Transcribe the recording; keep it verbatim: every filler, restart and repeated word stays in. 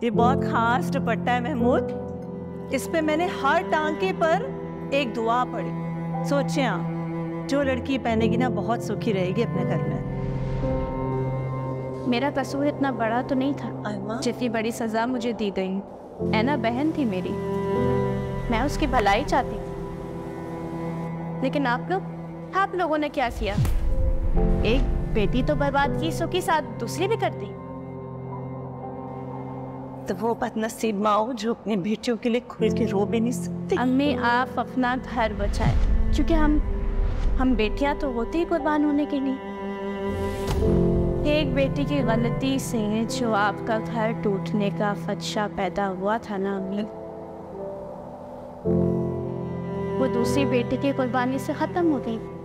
ये बहुत खास दुपट्टा है महमूद। इस पे मैंने हर टांके पर एक दुआ पढ़ी। सोचे आप, जो लड़की पहनेगी ना बहुत सुखी रहेगी अपने घर में। मेरा कसूर इतना बड़ा तो नहीं था जितनी बड़ी सजा मुझे दी गई। ऐना बहन थी मेरी, मैं उसकी भलाई चाहती थी। लेकिन आप लोग आप लोगों ने क्या किया? एक बेटी तो बर्बाद की, सो की साथ दूसरी भी कर दी। तो वो बदनसीब माँ हो जो अपनी बेटियों के लिए खुल के रो भी नहीं सकती। अम्मी आप अपना घर बचाए, क्योंकि हम हम बेटियां तो होती ही कुर्बान होने के लिए। एक बेटी की गलती से जो आपका घर टूटने का खदशा पैदा हुआ था ना अम्मी, वो दूसरी बेटी की कुर्बानी से खत्म हो गई।